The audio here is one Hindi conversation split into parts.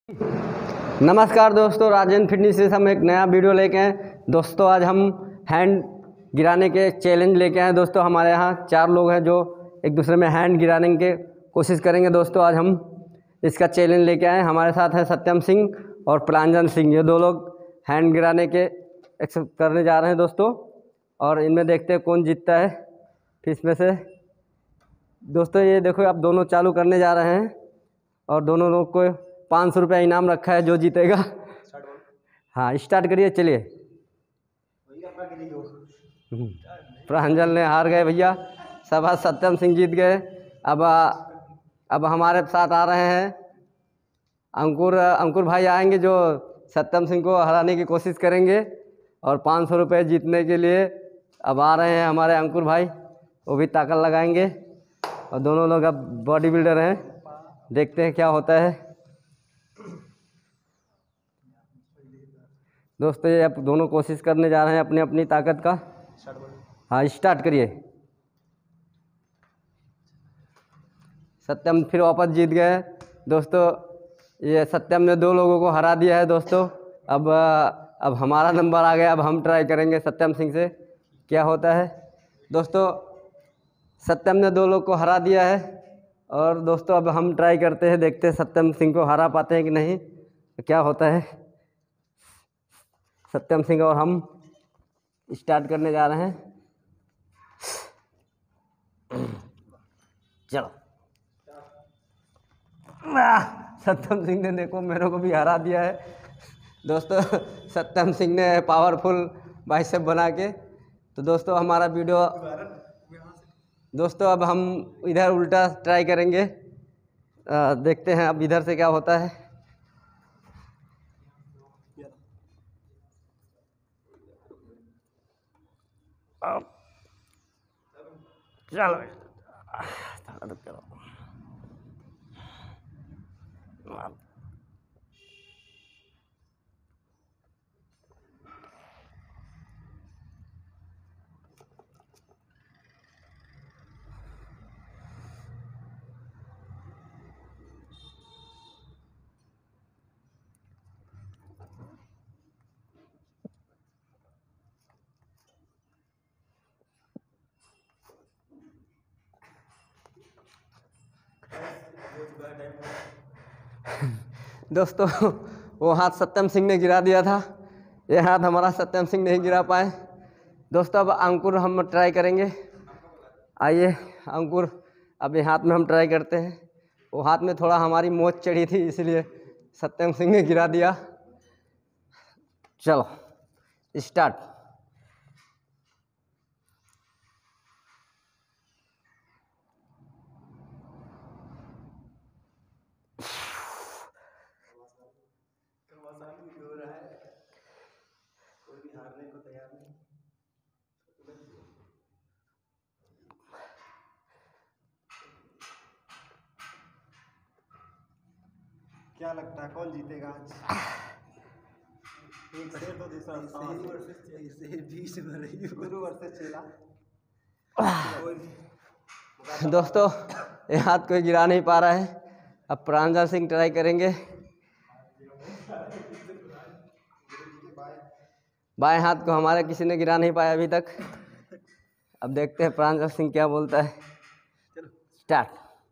नमस्कार दोस्तों, राजेंद्र फिटनेस से हम एक नया वीडियो लेके आए। दोस्तों आज हम हैंड गिराने के चैलेंज लेके आए। दोस्तों हमारे यहाँ 4 लोग हैं जो एक दूसरे में हैंड गिराने के कोशिश करेंगे। दोस्तों आज हम इसका चैलेंज लेके आए। हमारे साथ है सत्यम सिंह और प्रांजल सिंह। ये 2 लोग हैंड गिराने के एक्सरसाइज करने जा रहे हैं दोस्तों, और इनमें देखते हैं कौन जीतता है। फिर इसमें से दोस्तों ये देखो, आप दोनों चालू करने जा रहे हैं और दोनों लोग को 500 रुपया इनाम रखा है जो जीतेगा। हाँ स्टार्ट करिए, चलिए। प्रांजल ने हार गए भैया, सब आज सत्यम सिंह जीत गए। अब हमारे साथ आ रहे हैं अंकुर भाई आएंगे जो सत्यम सिंह को हराने की कोशिश करेंगे, और 500 रुपये जीतने के लिए अब आ रहे हैं हमारे अंकुर भाई, वो भी ताकत लगाएंगे। और दोनों लोग अब बॉडी बिल्डर हैं, देखते हैं क्या होता है। दोस्तों ये अब दोनों कोशिश करने जा रहे हैं अपनी अपनी ताकत का। हाँ स्टार्ट करिए। सत्यम फिर वापस जीत गए दोस्तों। ये सत्यम ने 2 लोगों को हरा दिया है दोस्तों। अब हमारा नंबर आ गया। अब हम ट्राई करेंगे सत्यम सिंह से क्या होता है। दोस्तों सत्यम ने 2 लोग को हरा दिया है, और दोस्तों अब हम ट्राई करते हैं, देखते हैं सत्यम सिंह को हरा पाते हैं कि नहीं, तो क्या होता है। सत्यम सिंह और हम स्टार्ट करने जा रहे हैं। चलो। सत्यम सिंह ने देखो मेरे को भी हरा दिया है दोस्तों। सत्यम सिंह ने पावरफुल बाइसेप बना के। तो दोस्तों हमारा वीडियो, दोस्तों अब हम इधर उल्टा ट्राई करेंगे। देखते हैं अब इधर से क्या होता है। चलो चलो। दोस्तों वो हाथ सत्यम सिंह ने गिरा दिया था, ये हाथ हमारा सत्यम सिंह नहीं गिरा पाए। दोस्तों अब अंकुर हम ट्राई करेंगे। आइए अंकुर, अब ये हाथ में हम ट्राई करते हैं। वो हाथ में थोड़ा हमारी मोच चढ़ी थी, इसलिए सत्यम सिंह ने गिरा दिया। चलो स्टार्ट। क्या लगता है कौन जीतेगा आज? एक से तो दूसरा गुरु वर्सेस चेला। दोस्तों ये हाथ कोई गिरा नहीं पा रहा है। अब प्रांजल सिंह ट्राई करेंगे। बाएं हाथ को हमारे किसी ने गिरा नहीं पाया अभी तक। अब देखते हैं प्रांजल सिंह क्या बोलता है। स्टार्ट।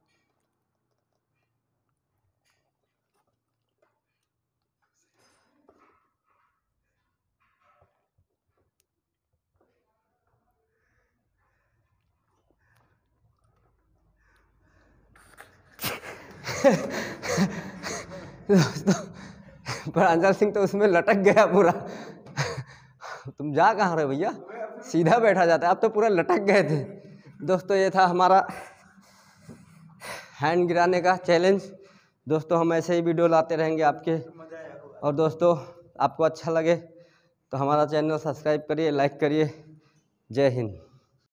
दोस्तों प्रांजल सिंह तो उसमें लटक गया पूरा। तुम जा कहाँ रहे भैया, सीधा बैठा जाता है, आप तो पूरा लटक गए थे। दोस्तों ये था हमारा हैंड गिराने का चैलेंज। दोस्तों हम ऐसे ही वीडियो लाते रहेंगे आपके। और दोस्तों आपको अच्छा लगे तो हमारा चैनल सब्सक्राइब करिए, लाइक करिए। जय हिंद।